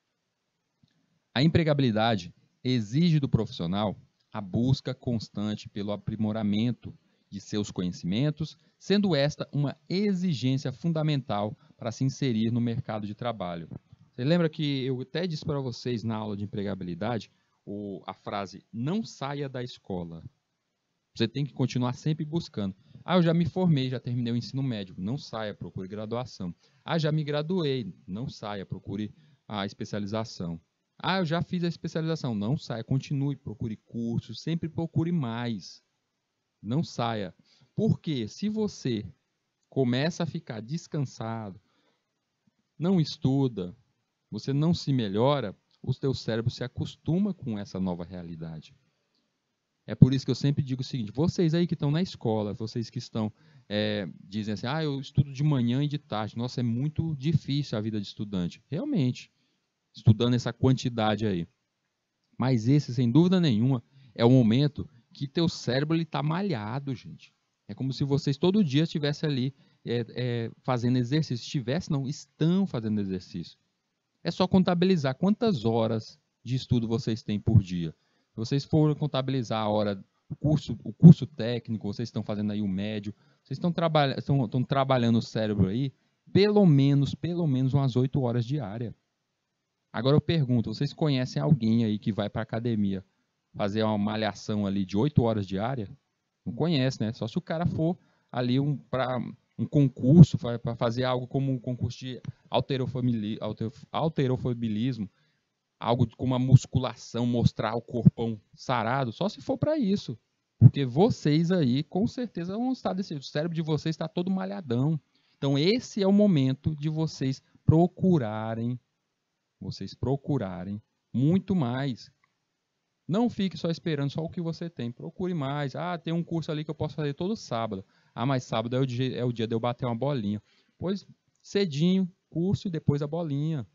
A empregabilidade exige do profissional a busca constante pelo aprimoramento de seus conhecimentos, sendo esta uma exigência fundamental para se inserir no mercado de trabalho. Você lembra que eu até disse para vocês na aula de empregabilidade o, a frase não saia da escola. Você tem que continuar sempre buscando. Ah, eu já me formei, já terminei o ensino médio. Não saia, procure graduação. Ah, já me graduei. Não saia, procure a especialização. Ah, eu já fiz a especialização. Não saia, continue, procure cursos, sempre procure mais. Não saia. Porque se você começa a ficar descansado, não estuda, você não se melhora, o seu cérebro se acostuma com essa nova realidade. É por isso que eu sempre digo o seguinte, vocês aí que estão na escola, vocês que estão, é, dizem assim, ah, eu estudo de manhã e de tarde. Nossa, é muito difícil a vida de estudante. Realmente, estudando essa quantidade aí. Mas esse, sem dúvida nenhuma, é o momento que teu cérebro está malhado, gente. É como se vocês todo dia estivessem ali é, é, fazendo exercício. Estivessem, não, estão fazendo exercício. É só contabilizar quantas horas de estudo vocês têm por dia. Se vocês forem contabilizar a hora, o curso, o curso técnico, vocês estão fazendo aí o médio, vocês estão, trabalha, estão, estão trabalhando o cérebro aí, pelo menos, pelo menos umas oito horas diárias. Agora eu pergunto, vocês conhecem alguém aí que vai para a academia fazer uma malhação ali de oito horas diárias? Não conhece, né? Só se o cara for ali um, para um concurso, para fazer algo como um concurso de halterofilismo, algo como uma musculação, mostrar o corpão sarado, só se for para isso. Porque vocês aí, com certeza, vão estar desse jeito. O cérebro de vocês está todo malhadão. Então, esse é o momento de vocês procurarem, vocês procurarem muito mais. Não fique só esperando só o que você tem. Procure mais. Ah, tem um curso ali que eu posso fazer todo sábado. Ah, mas sábado é o dia, é o dia de eu bater uma bolinha. Pois, cedinho, curso e depois a bolinha.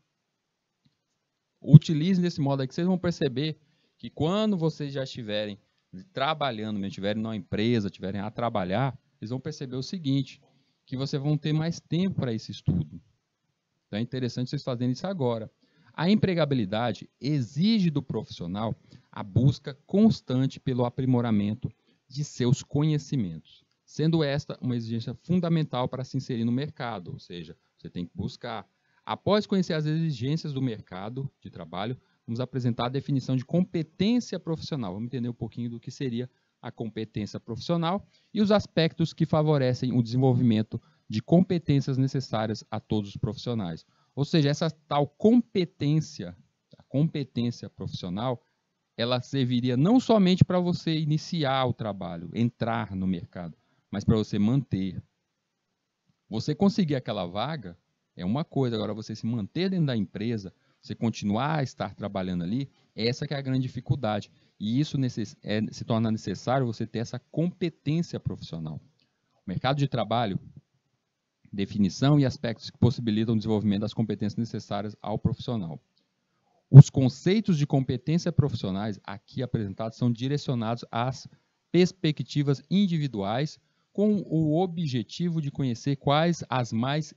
Utilize desse modo aí que vocês vão perceber que quando vocês já estiverem trabalhando, estiverem numa empresa, estiverem a trabalhar, vocês vão perceber o seguinte, que vocês vão ter mais tempo para esse estudo. Então é interessante vocês fazerem isso agora. A empregabilidade exige do profissional a busca constante pelo aprimoramento de seus conhecimentos, sendo esta uma exigência fundamental para se inserir no mercado, ou seja, você tem que buscar. Após conhecer as exigências do mercado de trabalho, vamos apresentar a definição de competência profissional. Vamos entender um pouquinho do que seria a competência profissional e os aspectos que favorecem o desenvolvimento de competências necessárias a todos os profissionais. Ou seja, essa tal competência, a competência profissional, ela serviria não somente para você iniciar o trabalho, entrar no mercado, mas para você manter. Você conseguir aquela vaga é uma coisa, agora você se manter dentro da empresa, você continuar a estar trabalhando ali, essa que é a grande dificuldade. E isso necess- é, se torna necessário você ter essa competência profissional. O mercado de trabalho, definição e aspectos que possibilitam o desenvolvimento das competências necessárias ao profissional. Os conceitos de competência profissionais aqui apresentados são direcionados às perspectivas individuais com o objetivo de conhecer quais as mais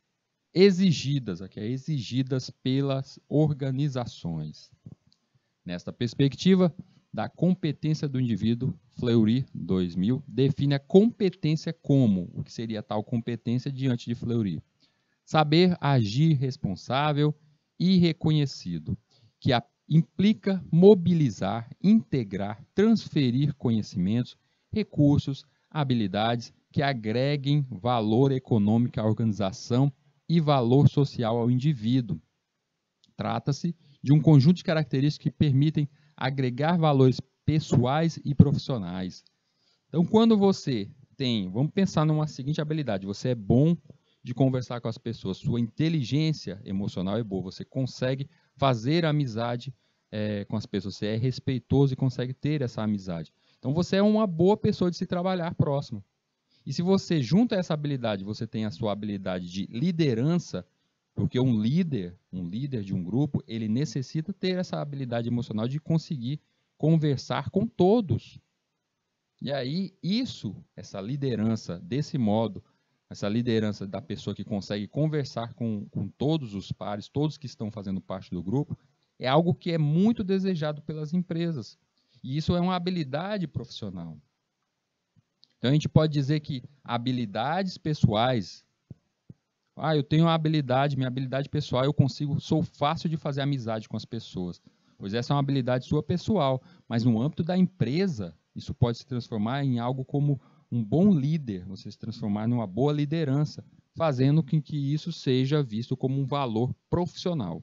exigidas, aqui é exigidas pelas organizações. Nesta perspectiva da competência do indivíduo, Fleury dois mil define a competência como, o que seria tal competência diante de Fleury? Saber agir responsável e reconhecido, que a, implica mobilizar, integrar, transferir conhecimentos, recursos, habilidades que agreguem valor econômico à organização e valor social ao indivíduo. Trata-se de um conjunto de características que permitem agregar valores pessoais e profissionais. Então, quando você tem, vamos pensar numa seguinte habilidade, você é bom de conversar com as pessoas, sua inteligência emocional é boa, você consegue fazer amizade é, com as pessoas, você é respeitoso e consegue ter essa amizade. Então, você é uma boa pessoa de se trabalhar próximo. E se você junta essa habilidade, você tem a sua habilidade de liderança, porque um líder, um líder de um grupo, ele necessita ter essa habilidade emocional de conseguir conversar com todos. E aí, isso, essa liderança desse modo, essa liderança da pessoa que consegue conversar com, com todos os pares, todos que estão fazendo parte do grupo, é algo que é muito desejado pelas empresas. E isso é uma habilidade profissional. Então, a gente pode dizer que habilidades pessoais, ah, eu tenho uma habilidade, minha habilidade pessoal, eu consigo, sou fácil de fazer amizade com as pessoas. Pois essa é uma habilidade sua pessoal, mas no âmbito da empresa, isso pode se transformar em algo como um bom líder, você se transformar numa boa liderança, fazendo com que isso seja visto como um valor profissional.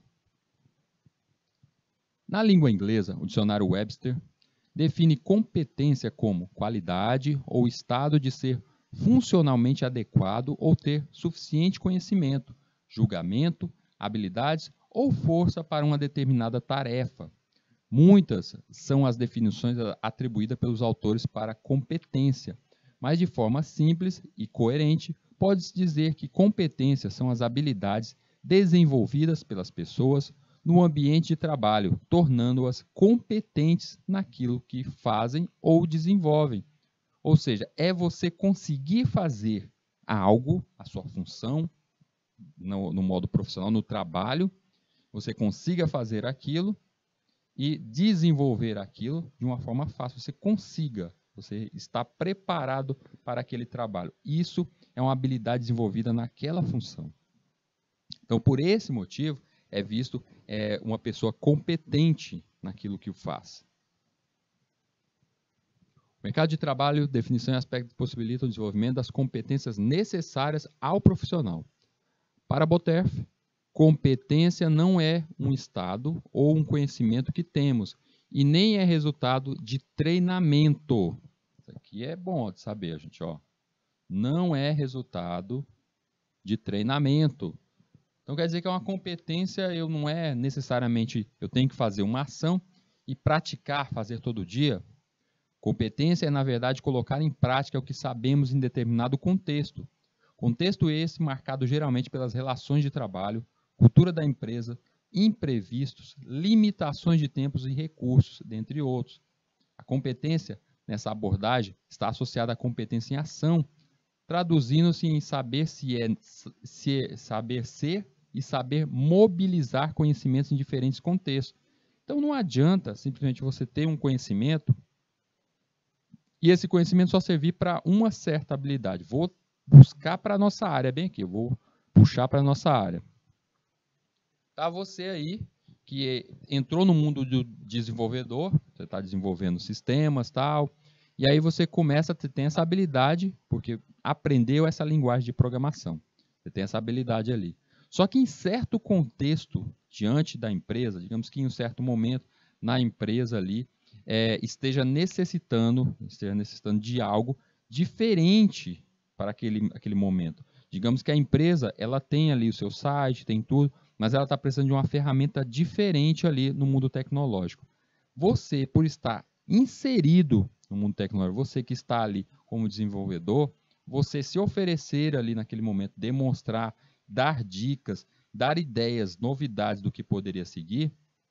Na língua inglesa, o dicionário Webster define competência como qualidade ou estado de ser funcionalmente adequado ou ter suficiente conhecimento, julgamento, habilidades ou força para uma determinada tarefa. Muitas são as definições atribuídas pelos autores para competência, mas de forma simples e coerente, pode-se dizer que competências são as habilidades desenvolvidas pelas pessoas no ambiente de trabalho, tornando-as competentes naquilo que fazem ou desenvolvem. Ou seja, é você conseguir fazer algo, a sua função, no, no modo profissional, no trabalho, você consiga fazer aquilo e desenvolver aquilo de uma forma fácil. Você consiga, você está preparado para aquele trabalho. Isso é uma habilidade desenvolvida naquela função. Então, por esse motivo, é visto é, uma pessoa competente naquilo que o faz. O mercado de trabalho, definição e aspectos possibilitam o desenvolvimento das competências necessárias ao profissional. Para Botterff, competência não é um estado ou um conhecimento que temos, e nem é resultado de treinamento. Isso aqui é bom de saber, gente. Ó. Não é resultado de treinamento. Então, quer dizer que é uma competência, eu não é necessariamente, eu tenho que fazer uma ação e praticar, fazer todo dia. Competência é, na verdade, colocar em prática o que sabemos em determinado contexto. Contexto esse marcado geralmente pelas relações de trabalho, cultura da empresa, imprevistos, limitações de tempos e recursos, dentre outros. A competência, nessa abordagem, está associada à competência em ação, traduzindo-se em saber, se é, se é, saber ser e saber mobilizar conhecimentos em diferentes contextos. Então, não adianta simplesmente você ter um conhecimento e esse conhecimento só servir para uma certa habilidade. Vou buscar para a nossa área, bem aqui, eu vou puxar para a nossa área. Tá você aí, que entrou no mundo do desenvolvedor, você está desenvolvendo sistemas e tal, e aí você começa a ter essa habilidade, porque aprendeu essa linguagem de programação. Você tem essa habilidade ali. Só que em certo contexto, diante da empresa, digamos que em um certo momento na empresa ali, é, esteja necessitando, esteja necessitando de algo diferente para aquele, aquele momento. Digamos que a empresa ela tem ali o seu site, tem tudo, mas ela está precisando de uma ferramenta diferente ali no mundo tecnológico. Você, por estar inserido no mundo tecnológico, você que está ali como desenvolvedor, você se oferecer ali naquele momento, demonstrar, dar dicas, dar ideias, novidades do que poderia seguir,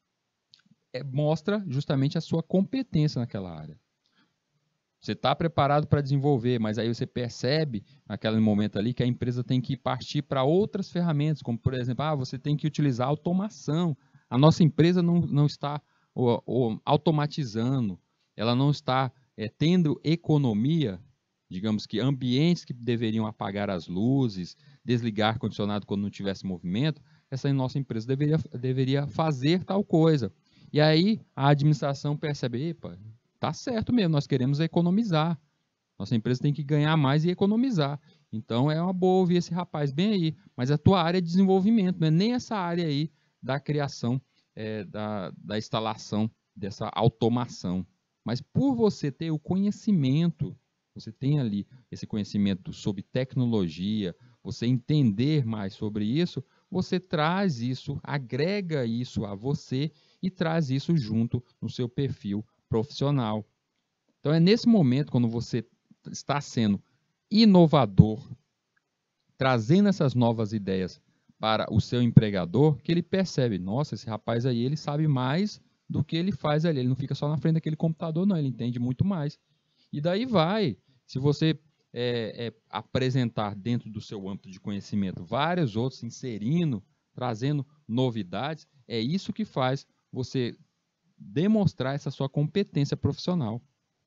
é, mostra justamente a sua competência naquela área. Você está preparado para desenvolver, mas aí você percebe, naquele momento ali, que a empresa tem que partir para outras ferramentas, como, por exemplo, ah, você tem que utilizar automação. A nossa empresa não, não está ou, ou, automatizando, ela não está é, tendo economia, digamos que ambientes que deveriam apagar as luzes, desligar ar-condicionado quando não tivesse movimento, essa nossa empresa deveria, deveria fazer tal coisa. E aí a administração percebe, epa, tá certo mesmo, nós queremos economizar. Nossa empresa tem que ganhar mais e economizar. Então é uma boa ouvir esse rapaz bem aí, mas a tua área é de desenvolvimento, não é nem essa área aí da criação é, da, da instalação dessa automação. Mas por você ter o conhecimento, você tem ali esse conhecimento sobre tecnologia, você entender mais sobre isso, você traz isso, agrega isso a você e traz isso junto no seu perfil profissional. Então é nesse momento, quando você está sendo inovador, trazendo essas novas ideias para o seu empregador, que ele percebe, nossa, esse rapaz aí, ele sabe mais do que ele faz ali, ele não fica só na frente daquele computador, não, ele entende muito mais. E daí vai, se você é, é, apresentar dentro do seu âmbito de conhecimento vários outros, inserindo, trazendo novidades, é isso que faz você demonstrar essa sua competência profissional.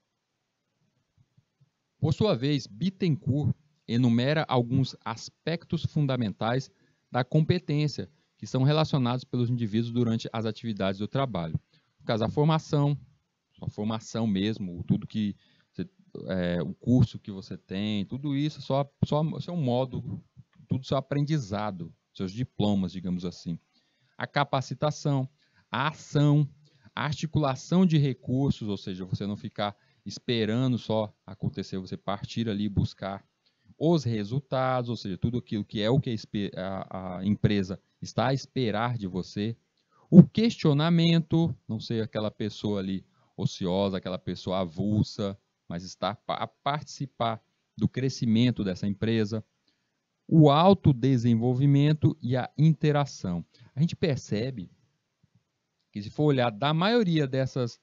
Por sua vez, Bittencourt enumera alguns aspectos fundamentais da competência que são relacionados pelos indivíduos durante as atividades do trabalho. No caso, a formação, a formação mesmo, tudo que você, é, o curso que você tem, tudo isso só só seu modo, tudo seu aprendizado, seus diplomas, digamos assim. A capacitação, a ação, a articulação de recursos, ou seja, você não ficar esperando só acontecer, você partir ali e buscar os resultados, ou seja, tudo aquilo que é o que a, a empresa está a esperar de você. O questionamento, não ser aquela pessoa ali ociosa, aquela pessoa avulsa, mas está a participar do crescimento dessa empresa. O autodesenvolvimento e a interação. A gente percebe que, se for olhar da maioria dessas,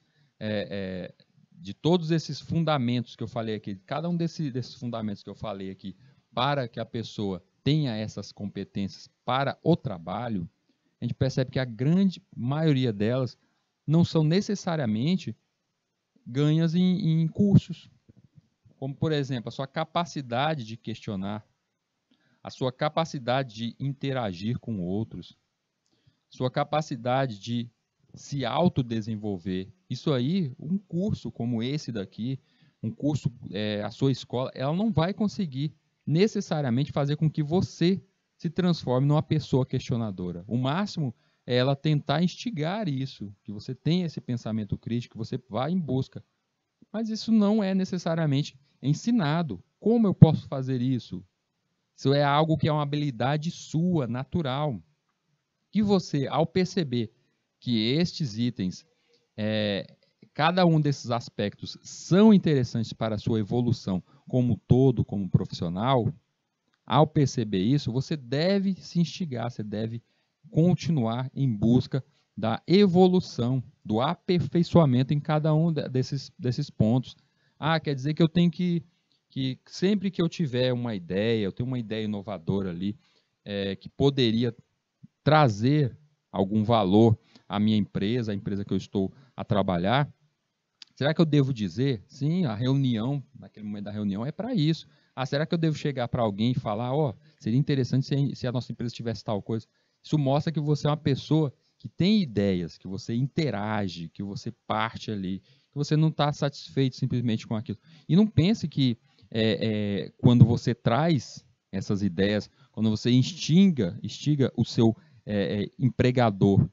é, é, de todos esses fundamentos que eu falei aqui, cada um desse, desses fundamentos que eu falei aqui, para que a pessoa tenha essas competências para o trabalho, a gente percebe que a grande maioria delas não são necessariamente ganhas em, em cursos. Como, por exemplo, a sua capacidade de questionar, a sua capacidade de interagir com outros, sua capacidade de se autodesenvolver. Isso aí, um curso como esse daqui, um curso, é, a sua escola, ela não vai conseguir necessariamente fazer com que você se transforme numa pessoa questionadora. O máximo é ela tentar instigar isso, que você tenha esse pensamento crítico, que você vá em busca. Mas isso não é necessariamente ensinado. Como eu posso fazer isso? Isso é algo que é uma habilidade sua, natural. Que você, ao perceber que estes itens, é, cada um desses aspectos são interessantes para a sua evolução como todo, como profissional, ao perceber isso, você deve se instigar, você deve continuar em busca da evolução, do aperfeiçoamento em cada um desses, desses pontos. Ah, quer dizer que eu tenho que, que sempre que eu tiver uma ideia, eu tenho uma ideia inovadora ali, é, que poderia trazer algum valor à minha empresa, à empresa que eu estou a trabalhar, será que eu devo dizer? Sim, a reunião, naquele momento da reunião, é para isso. Ah, será que eu devo chegar para alguém e falar, ó, oh, seria interessante se, se a nossa empresa tivesse tal coisa? Isso mostra que você é uma pessoa que tem ideias, que você interage, que você parte ali, que você não está satisfeito simplesmente com aquilo. E não pense que é, é, quando você traz essas ideias, quando você instiga, instiga o seu é, é, empregador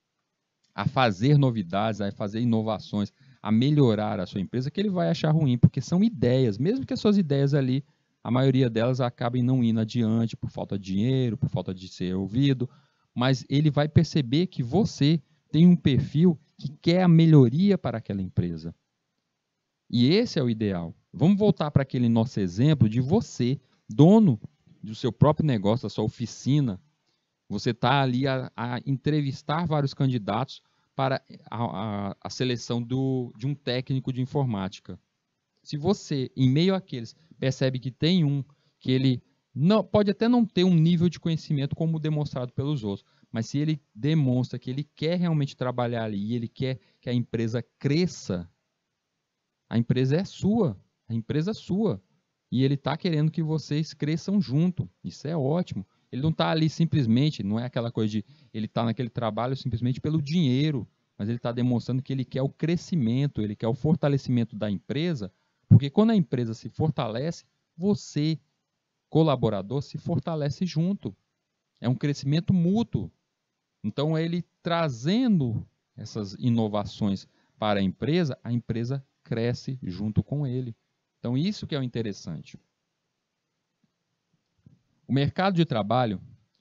a fazer novidades, a fazer inovações, a melhorar a sua empresa, que ele vai achar ruim, porque são ideias, mesmo que as suas ideias ali, a maioria delas acabem não indo adiante por falta de dinheiro, por falta de ser ouvido, mas ele vai perceber que você tem um perfil que quer a melhoria para aquela empresa. E esse é o ideal. Vamos voltar para aquele nosso exemplo de você, dono do seu próprio negócio, da sua oficina. Você está ali a, a entrevistar vários candidatos para a, a, a seleção do, de um técnico de informática. Se você, em meio àqueles, percebe que tem um que ele não, pode até não ter um nível de conhecimento como demonstrado pelos outros, mas se ele demonstra que ele quer realmente trabalhar ali e ele quer que a empresa cresça, a empresa é sua, a empresa é sua. E ele está querendo que vocês cresçam junto. Isso é ótimo. Ele não está ali simplesmente, não é aquela coisa de ele está naquele trabalho simplesmente pelo dinheiro, mas ele está demonstrando que ele quer o crescimento, ele quer o fortalecimento da empresa, porque quando a empresa se fortalece, você, colaborador, se fortalece junto. É um crescimento mútuo. Então, ele trazendo essas inovações para a empresa, a empresa cresce junto com ele. Então, isso que é o interessante. O mercado de trabalho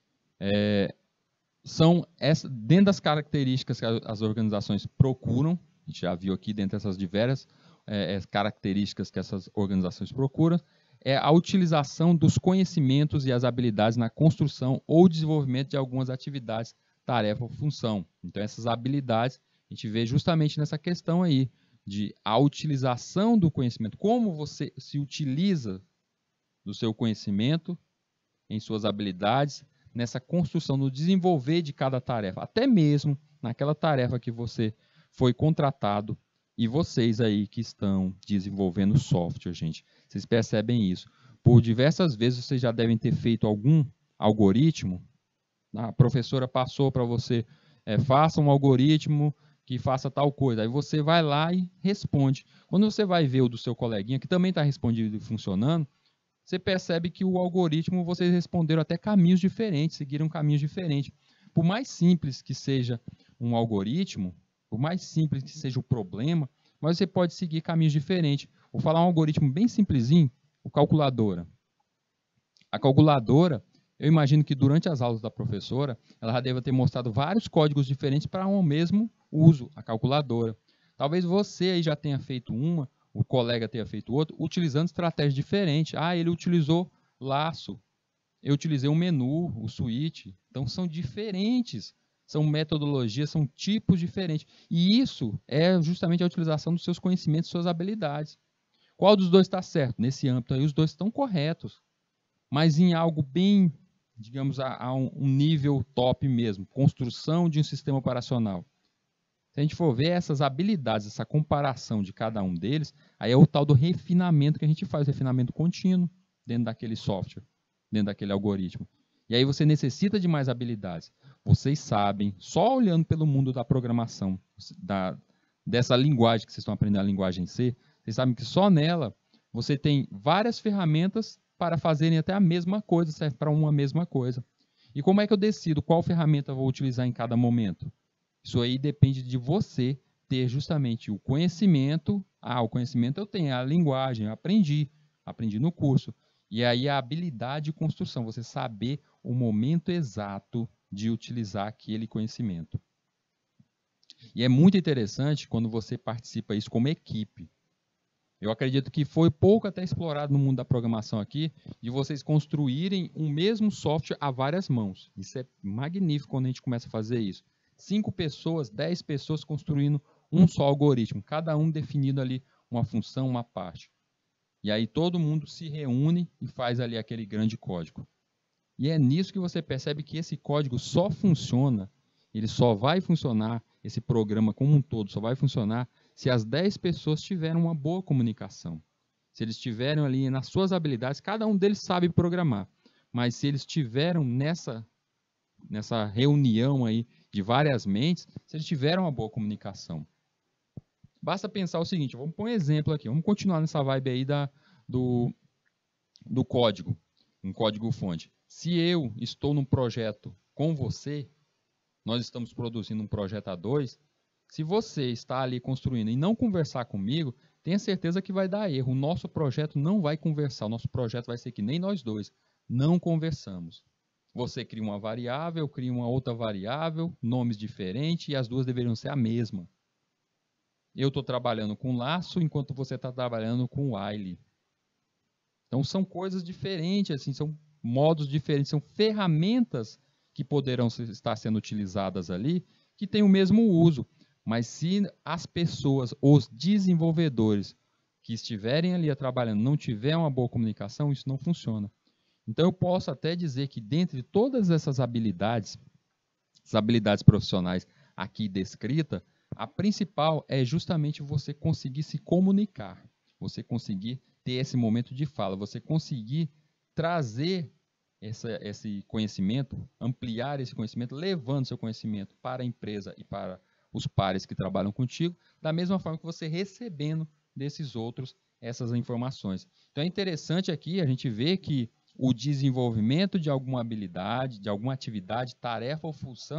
é, são, essa, dentro das características que as organizações procuram, a gente já viu aqui dentro dessas diversas é, características que essas organizações procuram, é a utilização dos conhecimentos e as habilidades na construção ou desenvolvimento de algumas atividades, tarefa ou função. Então, essas habilidades a gente vê justamente nessa questão aí, de a utilização do conhecimento, como você se utiliza do seu conhecimento em suas habilidades, nessa construção, no desenvolver de cada tarefa, até mesmo naquela tarefa que você foi contratado, e vocês aí que estão desenvolvendo software, gente, vocês percebem isso. Por diversas vezes vocês já devem ter feito algum algoritmo, a professora passou para você, é, faça um algoritmo que faça tal coisa, aí você vai lá e responde. Quando você vai ver o do seu coleguinha, que também está respondido e funcionando, você percebe que o algoritmo, vocês responderam até caminhos diferentes, seguiram caminhos diferentes. Por mais simples que seja um algoritmo, por mais simples que seja o problema, mas você pode seguir caminhos diferentes. Vou falar um algoritmo bem simplesinho, o calculadora. A calculadora, eu imagino que durante as aulas da professora, ela já deve ter mostrado vários códigos diferentes para um mesmo uso, a calculadora. Talvez você aí já tenha feito uma, o colega tenha feito outro, utilizando estratégias diferentes. Ah, ele utilizou laço, eu utilizei um menu, o switch. Então, são diferentes, são metodologias, são tipos diferentes. E isso é justamente a utilização dos seus conhecimentos, suas habilidades. Qual dos dois está certo? Nesse âmbito aí, os dois estão corretos. Mas em algo bem, digamos, a, a um, um nível top mesmo, construção de um sistema operacional. Se a gente for ver essas habilidades, essa comparação de cada um deles, aí é o tal do refinamento que a gente faz, refinamento contínuo dentro daquele software, dentro daquele algoritmo. E aí você necessita de mais habilidades. Vocês sabem, só olhando pelo mundo da programação, da, dessa linguagem que vocês estão aprendendo, a linguagem C, vocês sabem que só nela você tem várias ferramentas para fazerem até a mesma coisa, serve para uma mesma coisa. E como é que eu decido qual ferramenta eu vou utilizar em cada momento? Isso aí depende de você ter justamente o conhecimento. Ah, o conhecimento eu tenho, a linguagem, eu aprendi, aprendi no curso. E aí a habilidade de construção, você saber o momento exato de utilizar aquele conhecimento. E é muito interessante quando você participa isso como equipe. Eu acredito que foi pouco até explorado no mundo da programação aqui, de vocês construírem um mesmo software a várias mãos. Isso é magnífico quando a gente começa a fazer isso. Cinco pessoas, dez pessoas construindo um só algoritmo, cada um definindo ali uma função, uma parte. E aí todo mundo se reúne e faz ali aquele grande código. E é nisso que você percebe que esse código só funciona, ele só vai funcionar, esse programa como um todo só vai funcionar se as dez pessoas tiverem uma boa comunicação. Se eles tiverem ali nas suas habilidades, cada um deles sabe programar, mas se eles tiveram nessa, nessa reunião aí de várias mentes, se eles tiveram uma boa comunicação. Basta pensar o seguinte, vamos pôr um exemplo aqui, vamos continuar nessa vibe aí da, do, do código, um código-fonte. Se eu estou num projeto com você, nós estamos produzindo um projeto a dois, se você está ali construindo e não conversar comigo, tenha certeza que vai dar erro. O nosso projeto não vai conversar, o nosso projeto vai ser que nem nós dois, não conversamos. Você cria uma variável, eu crio uma outra variável, nomes diferentes, e as duas deveriam ser a mesma. Eu estou trabalhando com laço, enquanto você está trabalhando com while. Então, são coisas diferentes, assim, são modos diferentes, são ferramentas que poderão estar sendo utilizadas ali, que têm o mesmo uso. Mas se as pessoas, os desenvolvedores que estiverem ali trabalhando, não tiverem uma boa comunicação, isso não funciona. Então, eu posso até dizer que dentre todas essas habilidades, as habilidades profissionais aqui descritas, a principal é justamente você conseguir se comunicar, você conseguir ter esse momento de fala, você conseguir trazer essa, esse conhecimento, ampliar esse conhecimento, levando seu conhecimento para a empresa e para os pares que trabalham contigo, da mesma forma que você recebendo desses outros essas informações. Então é interessante aqui a gente ver que o desenvolvimento de alguma habilidade, de alguma atividade, tarefa ou função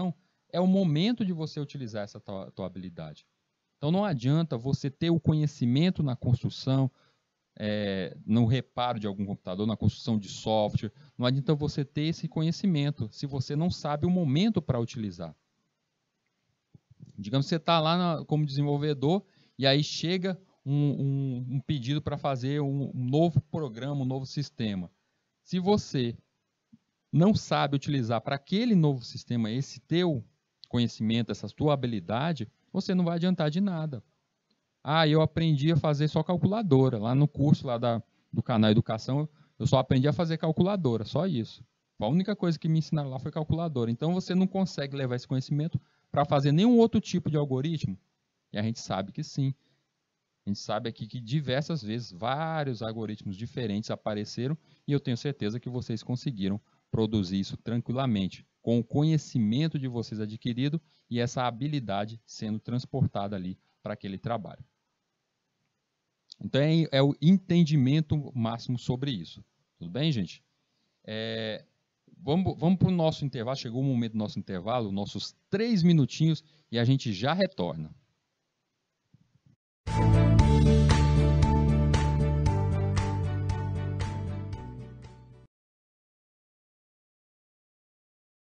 é o momento de você utilizar essa tua, tua habilidade. Então não adianta você ter o conhecimento na construção, é, no reparo de algum computador, na construção de software, não adianta você ter esse conhecimento se você não sabe o momento para utilizar. Digamos que você está lá na, como desenvolvedor e aí chega um, um, um pedido para fazer um, um novo programa, um novo sistema. Se você não sabe utilizar para aquele novo sistema esse teu conhecimento, essa tua habilidade, você não vai adiantar de nada. Ah, eu aprendi a fazer só calculadora. Lá no curso lá da, do canal Educação, eu só aprendi a fazer calculadora, só isso. A única coisa que me ensinaram lá foi calculadora. Então você não consegue levar esse conhecimento para fazer nenhum outro tipo de algoritmo? E a gente sabe que sim. A gente sabe aqui que diversas vezes vários algoritmos diferentes apareceram e eu tenho certeza que vocês conseguiram produzir isso tranquilamente, com o conhecimento de vocês adquirido e essa habilidade sendo transportada ali para aquele trabalho. Então é, é o entendimento máximo sobre isso. Tudo bem, gente? É, vamos vamos para o nosso intervalo. Chegou o momento do nosso intervalo, nossos três minutinhos, e a gente já retorna.